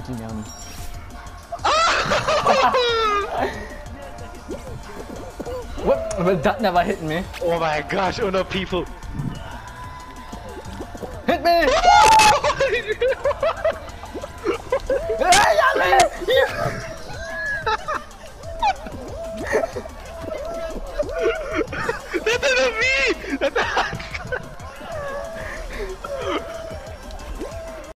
email me. What? But that never hit me. Oh my gosh, oh no, people. Hit me!